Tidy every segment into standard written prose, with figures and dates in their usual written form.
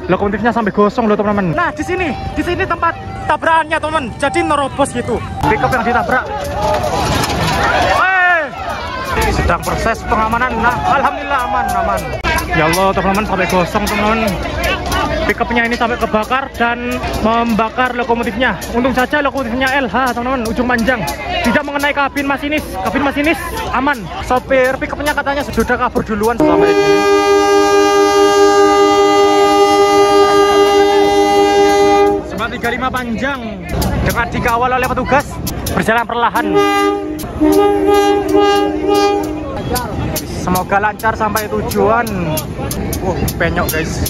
lokomotifnya sampai gosong loh teman-teman. Nah di sini tempat tabrakannya teman-teman. Jadi nerobos gitu. Pickup yang ditabrak. Sedang proses pengamanan. Nah alhamdulillah aman. Ya Allah teman-teman, sampai gosong teman-teman. Pickupnya ini sampai kebakar dan membakar lokomotifnya. Untung saja lokomotifnya LH teman-teman, ujung panjang, tidak mengenai kabin masinis. Kabin masinis aman. Sopir pickupnya katanya sudah kabur duluan sampai di sini. Sebat 35 panjang dengan dikawal oleh petugas berjalan perlahan. Semoga lancar sampai tujuan. Penyok guys.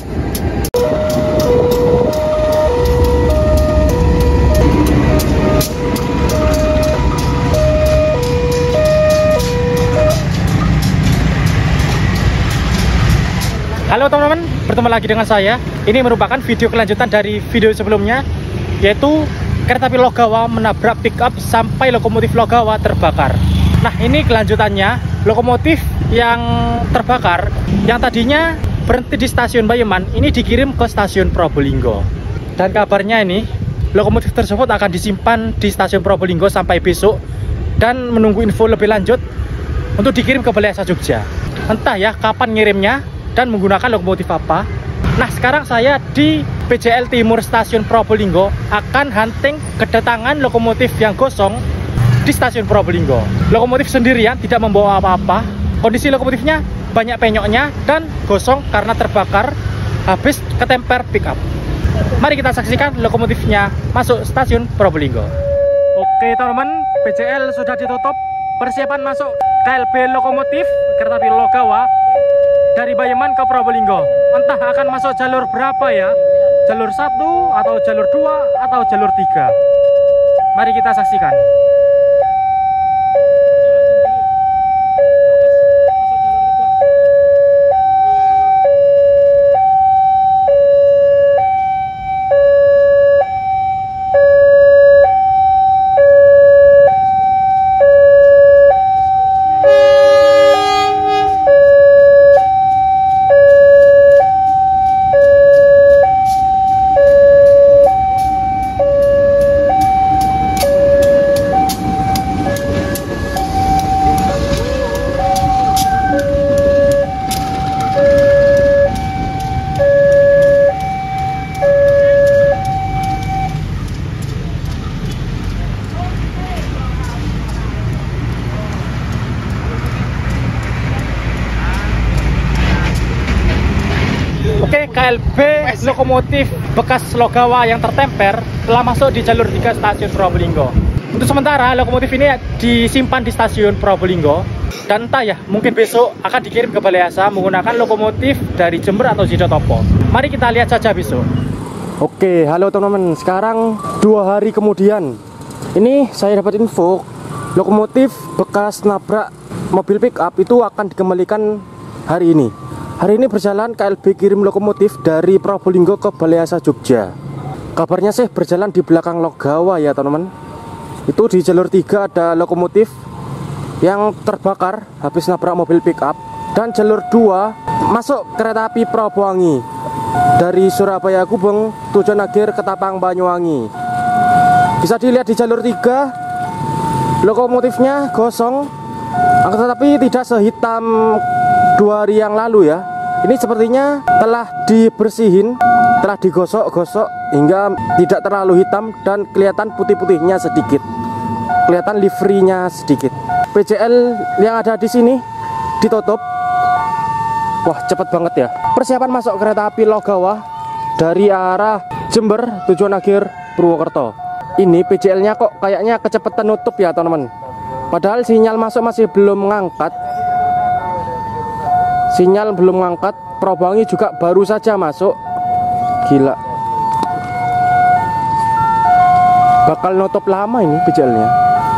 Halo teman-teman, bertemu lagi dengan saya. Ini merupakan video kelanjutan dari video sebelumnya, yaitu kereta api Logawa menabrak pickup sampai lokomotif Logawa terbakar. Nah ini kelanjutannya, lokomotif yang terbakar, yang tadinya berhenti di stasiun Bayeman, ini dikirim ke stasiun Probolinggo. Dan kabarnya ini, lokomotif tersebut akan disimpan di stasiun Probolinggo sampai besok, dan menunggu info lebih lanjut untuk dikirim ke Balai Asa Jogja. Entah ya kapan ngirimnya dan menggunakan lokomotif apa. Nah sekarang saya di PJL Timur Stasiun Probolinggo akan hunting kedatangan lokomotif yang gosong di stasiun Probolinggo. Lokomotif sendirian, tidak membawa apa-apa. Kondisi lokomotifnya banyak penyoknya dan gosong karena terbakar habis ketemper pickup. Mari kita saksikan lokomotifnya masuk stasiun Probolinggo. Oke teman-teman, PJL sudah ditutup. Persiapan masuk KLB lokomotif kereta api Logawa dari Bayeman ke Probolinggo. Entah akan masuk jalur berapa ya, jalur 1 atau jalur 2 atau jalur 3. Mari kita saksikan. Oke, KLB lokomotif bekas Logawa yang tertemper telah masuk di jalur 3 stasiun Probolinggo. Untuk sementara lokomotif ini disimpan di stasiun Probolinggo dan entah ya, mungkin besok akan dikirim ke Balai Asa menggunakan lokomotif dari Jember atau Sidotopo. Mari kita lihat saja besok. Oke, halo teman-teman. Sekarang 2 hari kemudian, ini saya dapat info lokomotif bekas nabrak mobil pickup itu akan dikembalikan hari ini. Hari ini berjalan KLB kirim lokomotif dari Probolinggo ke Balai Asa Jogja. Kabarnya sih berjalan di belakang Logawa ya teman-teman. Itu di jalur 3 ada lokomotif yang terbakar habis nabrak mobil pickup. Dan jalur 2 masuk kereta api Probowangi dari Surabaya Gubeng tujuan akhir Ketapang Banyuwangi. Bisa dilihat di jalur 3 lokomotifnya gosong, tetapi tidak sehitam 2 hari yang lalu ya. Ini sepertinya telah dibersihin, telah digosok-gosok hingga tidak terlalu hitam dan kelihatan putih-putihnya sedikit, kelihatan liverynya sedikit. PJL yang ada di sini ditutup. Wah cepet banget ya. Persiapan masuk kereta api Logawa dari arah Jember tujuan akhir Purwokerto. Ini PJL-nya kok kayaknya kecepatan nutup ya teman-teman. Padahal sinyal masuk masih belum mengangkat. Sinyal belum mengangkat. Probowangi juga baru saja masuk. Gila. Bakal nutup lama ini PJL-nya.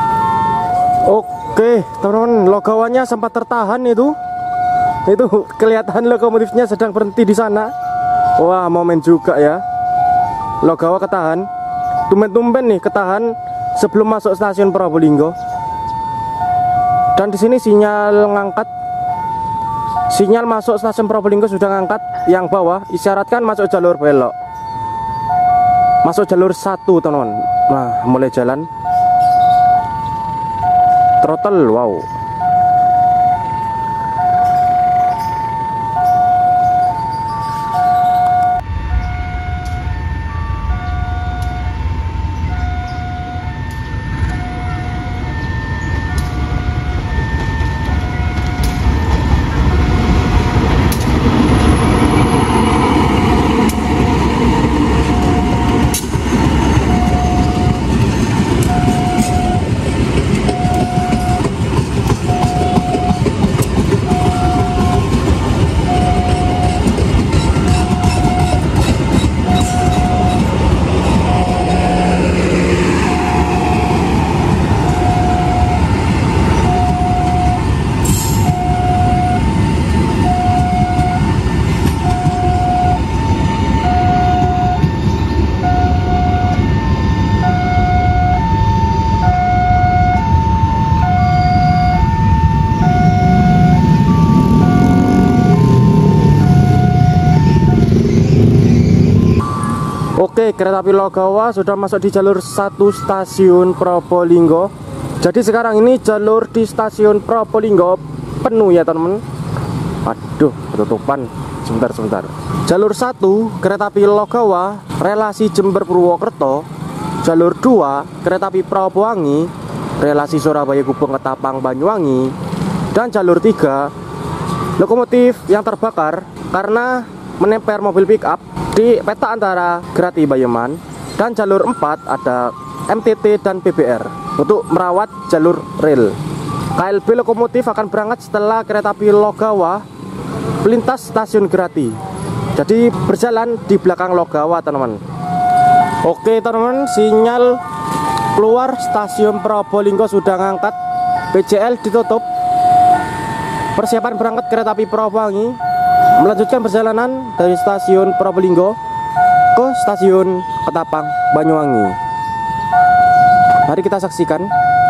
Oke, teman-teman, Logawanya sempat tertahan itu. Itu kelihatan lokomotifnya sedang berhenti di sana. Wah, momen juga ya. Logawa ketahan. Tumben-tumben nih ketahan sebelum masuk stasiun Probolinggo. Dan di sini sinyal ngangkat. Sinyal masuk stasiun Probolinggo sudah ngangkat. yang bawah isyaratkan masuk jalur belok, masuk jalur 1 teman-teman. Nah, mulai jalan throttle, wow. Oke, kereta api Logawa sudah masuk di jalur 1 stasiun Probolinggo. Jadi sekarang ini jalur di stasiun Probolinggo penuh ya teman-teman. Aduh, ketutupan. Sebentar. Jalur 1 kereta api Logawa relasi Jember Purwokerto. Jalur 2 kereta api Prabowangi relasi Surabaya Gubeng Ketapang Banyuwangi. Dan jalur 3 lokomotif yang terbakar karena menempel mobil pick up di peta antara Grati Bayeman. Dan jalur 4 ada MTT dan PBR untuk merawat jalur rel. KLB lokomotif akan berangkat setelah kereta api Logawa melintas stasiun Grati. Jadi berjalan di belakang Logawa teman-teman. Oke teman-teman, sinyal keluar stasiun Probolinggo sudah ngangkat. PJL ditutup. Persiapan berangkat kereta api Prabowangi melanjutkan perjalanan dari stasiun Probolinggo ke stasiun Ketapang Banyuwangi. Mari kita saksikan.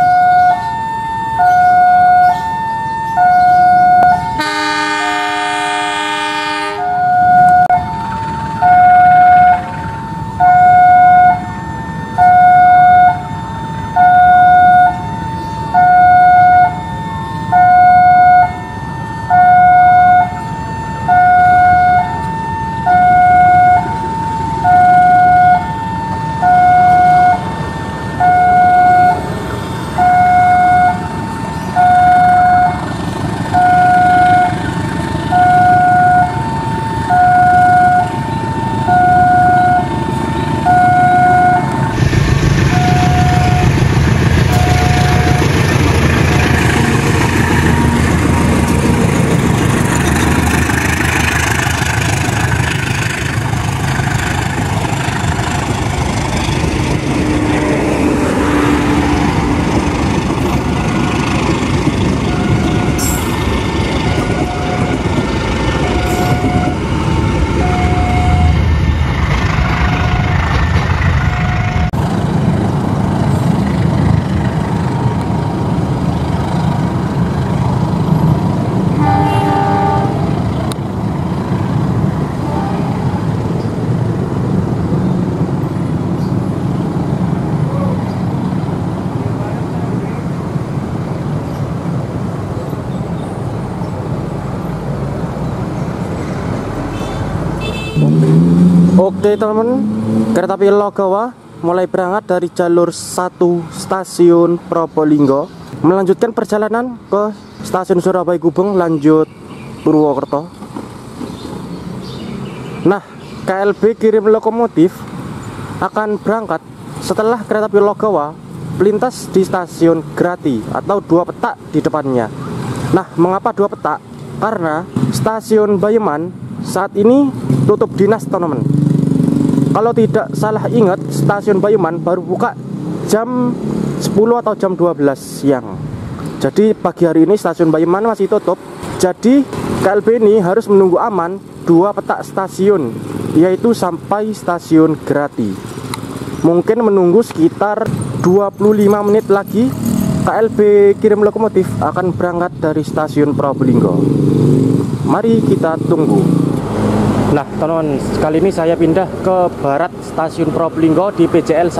Oke teman-teman, kereta api Logawa mulai berangkat dari jalur 1 stasiun Probolinggo melanjutkan perjalanan ke stasiun Surabaya Gubeng lanjut Purwokerto. Nah, KLB kirim lokomotif akan berangkat setelah kereta api Logawa melintas di stasiun Grati atau 2 petak di depannya. Nah, mengapa 2 petak? Karena stasiun Bayeman saat ini tutup dinas teman-teman. Kalau tidak salah ingat, stasiun Bayeman baru buka jam 10 atau jam 12 siang. Jadi pagi hari ini stasiun Bayeman masih tutup. Jadi KLB ini harus menunggu aman 2 petak stasiun, yaitu sampai stasiun Grati. Mungkin menunggu sekitar 25 menit lagi KLB kirim lokomotif akan berangkat dari stasiun Probolinggo. Mari kita tunggu. Nah teman-teman, kali ini saya pindah ke barat stasiun Probolinggo di PJL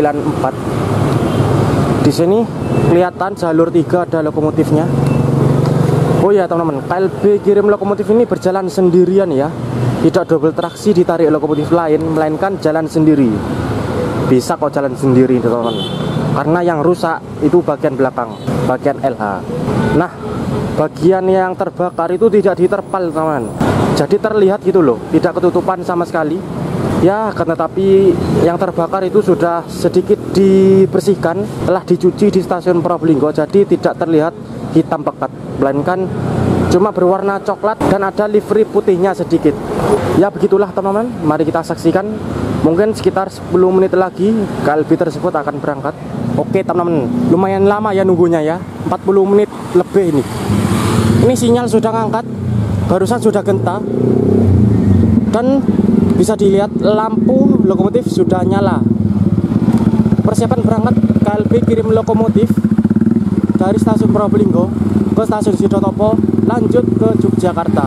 194. Di sini kelihatan jalur 3 ada lokomotifnya. Oh ya teman-teman, KLB kirim lokomotif ini berjalan sendirian ya. Tidak double traksi ditarik lokomotif lain, melainkan jalan sendiri. Bisa kok jalan sendiri teman-teman. Karena yang rusak itu bagian belakang, bagian LH. Nah, bagian yang terbakar itu tidak diterpal teman-teman. Jadi terlihat gitu loh, tidak ketutupan sama sekali. Ya, akan tetapi yang terbakar itu sudah sedikit dibersihkan, telah dicuci di stasiun Probolinggo. Jadi tidak terlihat hitam pekat, melainkan cuma berwarna coklat dan ada livery putihnya sedikit. Ya begitulah teman-teman, mari kita saksikan. Mungkin sekitar 10 menit lagi KLB tersebut akan berangkat. Oke teman-teman, lumayan lama ya nunggunya ya, 40 menit lebih ini. Ini sinyal sudah ngangkat, barusan sudah genta. Dan bisa dilihat lampu lokomotif sudah nyala. Persiapan berangkat KLB kirim lokomotif dari stasiun Probolinggo ke stasiun Sidotopo lanjut ke Yogyakarta.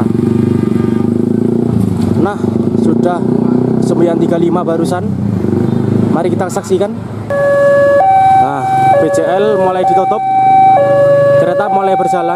Nah, sudah 9.35 barusan. Mari kita saksikan. Nah, PJL mulai ditutup. Kereta mulai berjalan.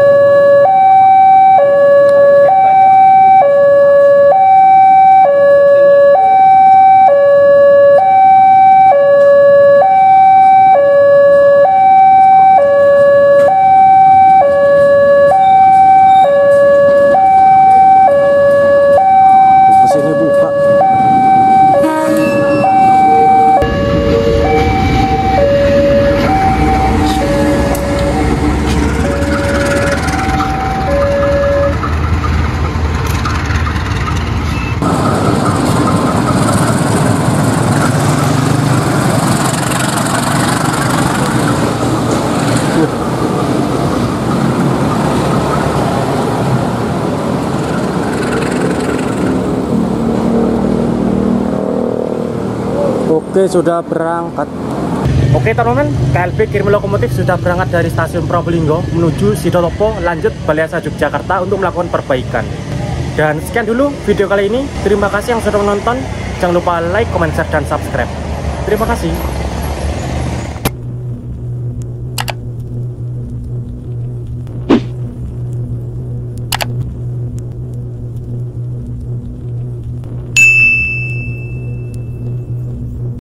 Oke, sudah berangkat. Oke teman-teman, KLB kirim lokomotif sudah berangkat dari stasiun Probolinggo menuju Sidotopo lanjut Balai Asa Yogyakarta untuk melakukan perbaikan. Dan sekian dulu video kali ini. Terima kasih yang sudah menonton. Jangan lupa like, comment, share, dan subscribe. Terima kasih.